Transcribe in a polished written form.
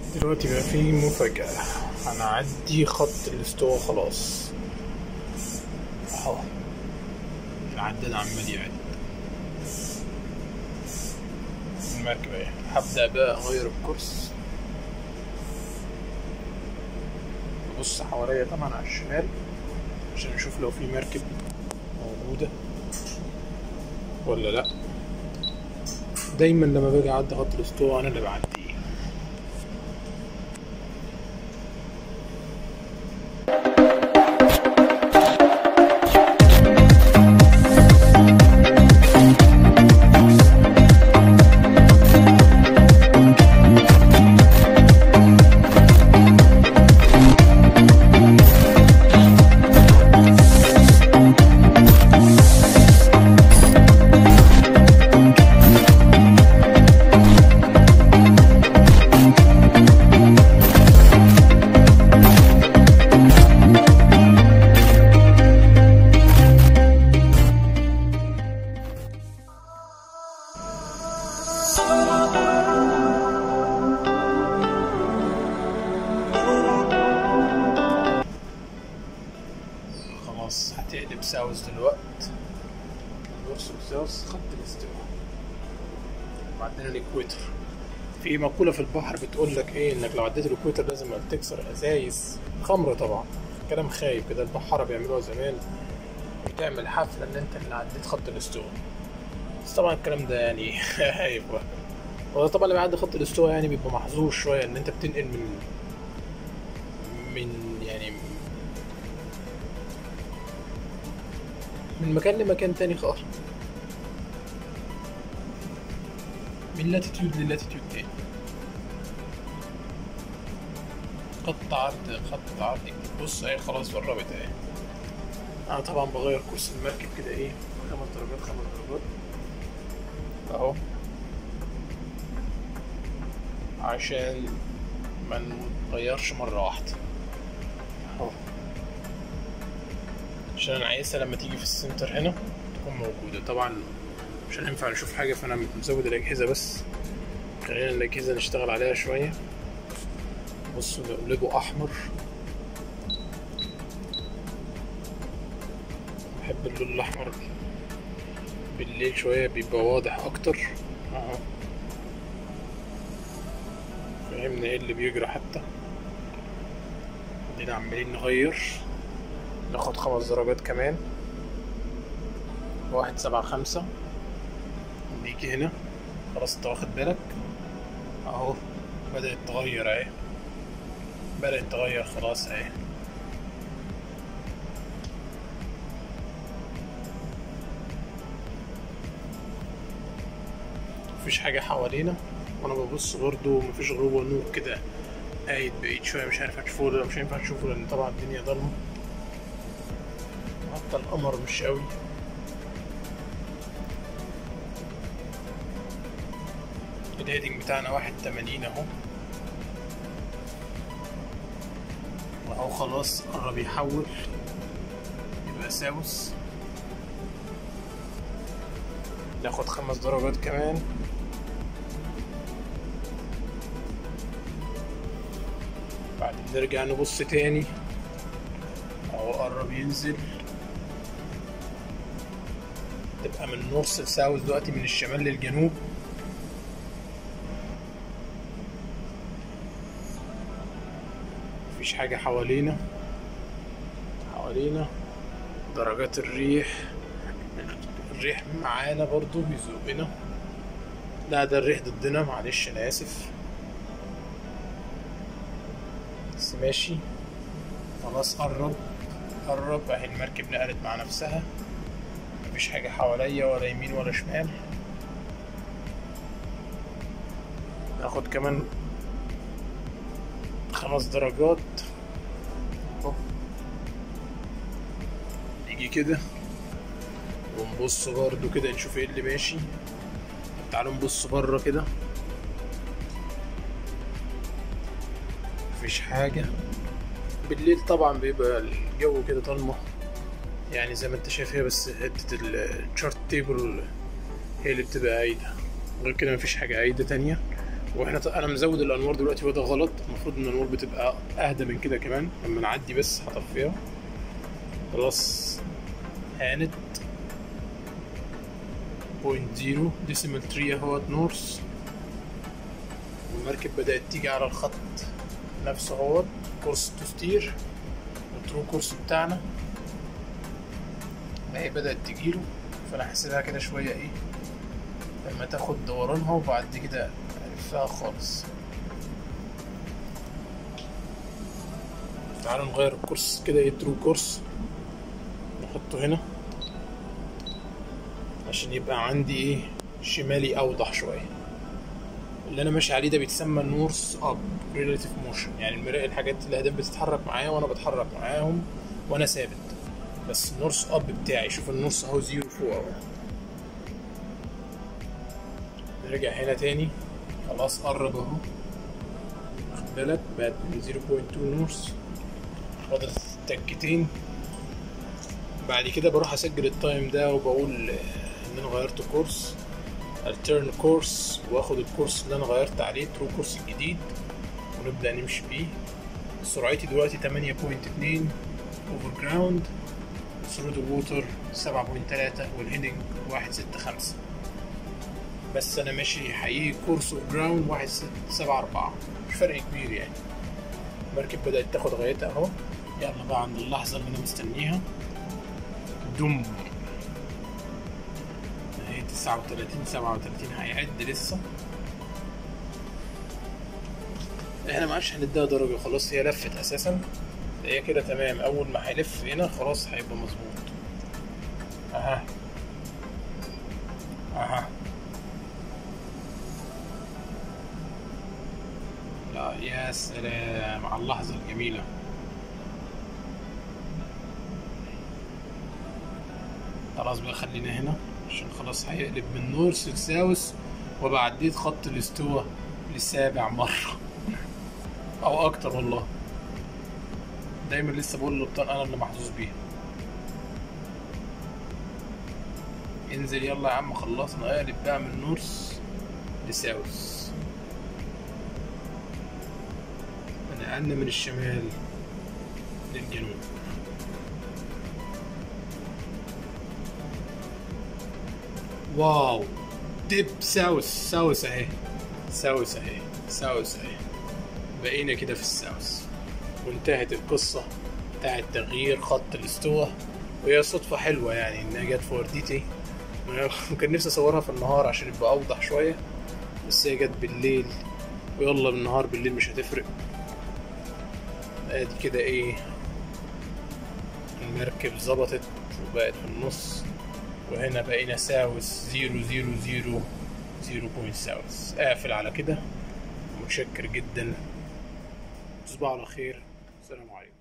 دلوقتي بقى في مفاجأة، هنعدي خط الاستواء خلاص اهو. العداد عمال يعد المركبة اهي. هبدأ بقى اغير الكورس، ببص حواليا طبعا على الشمال عشان نشوف لو في مركب موجودة ولا لأ. دايما لما باجي اعدي خط الاستواء انا اللي بعديه. خلاص هتقلب ساوث دلوقت، نورث وساوث خط الاستواء وبعدين الاكويتر. في مقولة في البحر بتقول لك ايه، انك لو عديت الاكويتر لازم تكسر ازايز خمرة. طبعا كلام خايب كده، البحارة بيعملوها زمان وتعمل حفلة ان انت اللي عديت خط الاستواء، بس طبعا الكلام ده يعني خايب. هو طبعا اللي بيعدي خط الاستواء يعني بيبقى محظوظ شوية، ان انت بتنقل من يعني من مكان لمكان تاني خالص، من لاتيتيود للاتيتيود تاني. خط عرض خط عرض. بص اهي خلاص قربت اهي. انا طبعا بغير كورس المركب كده ايه 5 درجات 5 درجات اهو، عشان ما نغيرش مرة واحدة اهو، عشان انا عايزها لما تيجي في السنتر هنا تكون موجودة. طبعا مش هينفع نشوف حاجة، فانا مزود الاجهزة بس. خلينا الاجهزة نشتغل عليها شوية. بصوا نقلبه احمر، بحب اللون الاحمر بالليل شوية بيبقى واضح اكتر اهو. فهمنا ايه اللي بيجرى حتى. ادينا عمالين نغير، ناخد 5 درجات كمان. 1.75 نيجي هنا خلاص. انت واخد بالك اهو بدأت تغير اهي، بدأت تغير خلاص اهي. مفيش حاجة حوالينا، وانا ببص برضو مفيش غروب ونور كده قايد بعيد شوية، مش عارف هتشوفه ولا مش هينفع تشوفه لان طبعا الدنيا ضلمة، حتى القمر مش قوي. الهيدنج بتاعنا 1.80 اهو، واهو خلاص قرب يحول يبقى ساوث. ناخد 5 درجات كمان. بعدين نرجع نبص تاني اهو قرب ينزل، تبقى من نورث لساوث دلوقتي، من الشمال للجنوب. مفيش حاجة حوالينا درجات الريح معانا برضو بيزوقنا. لا ده الريح ضدنا، معلش انا اسف، بس ماشي خلاص. قرب اهي المركب نقلت مع نفسها، مفيش حاجة حواليا ولا يمين ولا شمال. ناخد كمان 5 درجات اهو. نيجي كده ونبص برضو كده نشوف ايه اللي ماشي. تعالوا نبص بره كده، مفيش حاجة. بالليل طبعا بيبقى الجو كده ضلمة يعني زي ما انت شايف، هي بس حتة الشارت تيبل هي اللي بتبقى قايدة، غير كده مفيش حاجة قايدة تانية. واحنا انا مزود الانوار دلوقتي وده غلط، المفروض ان الانوار بتبقى اهدى من كده كمان. لما نعدي بس هطفيها خلاص. هانت 0.0 ديسيمال 3 اهوت نورث، والمركب بدأت تيجي على الخط نفسه اهوت. كورس تو ستير والترو كورس بتاعنا اهي بدأت تجيله. فانا هسيبها كده شوية ايه لما تاخد دورانها، وبعد كده الفها خالص. تعالوا نغير الكورس كده، ايه ترو كورس نحطه هنا عشان يبقى عندي ايه شمالي اوضح شويه. اللي انا ماشي عليه ده بيتسمى نورث اب ريلاتيف موشن، يعني الحاجات الاهداف بتتحرك معايا وانا بتحرك معاهم وانا ثابت. بس النورث اب بتاعي، شوف النورث اهو 0 فوق اهو. نرجع هنا تاني خلاص قرب اهو، واخد بالك بقت من 0.2 نورث، فاضل تكتين. بعد كده بروح اسجل التايم ده وبقول ان انا غيرت كورس الترن كورس، واخد الكورس اللي انا غيرت عليه ترو كورس الجديد ونبدا نمشي بيه. سرعتي دلوقتي 8.2 اوفر جراوند، ثرو ذا ووتر 7.3، والهيدنج 1.65. بس انا ماشي حقيقي كورس اوف جراوند 1.74، مش فرق كبير يعني. المركب بدات تاخد غايتها اهو. يلا بقى عند اللحظه اللي انا مستنيها. دم اهي 37 هيعد لسه. احنا معادش هنديها درجة خلاص، هي لفت اساسا، هي كده تمام. اول ما هيلف هنا خلاص هيبقى مظبوط. اها لا يا سلام على اللحظة الجميلة. خلاص بقى خلينا هنا عشان خلاص هيقلب من نورث لساوث، وابقى عديت خط الاستواء لسابع مرة او اكتر. والله دايما لسه بقول للقبطان انا اللي محظوظ بيها. انزل يلا يا عم، خلصنا. اقلب بقى من نورث لساوث، نقلنا من الشمال للجنوب. واو، ديب ساوث اهي، ساوث اهي. بقينا كده في الساوث، وانتهت القصة بتاعت تغيير خط الاستواء. وهي صدفة حلوة يعني انها جت في ورديتي. كان نفسي اصورها في النهار عشان يبقى اوضح شوية، بس هي جت بالليل. ويلا بالنهار بالليل مش هتفرق. ادي كده ايه، المركب ظبطت وبقت في النص، وهنا بقينا ساوث 0 ساوث. اقفل على كده، متشكر جدا، تصبحوا على خير، السلام عليكم.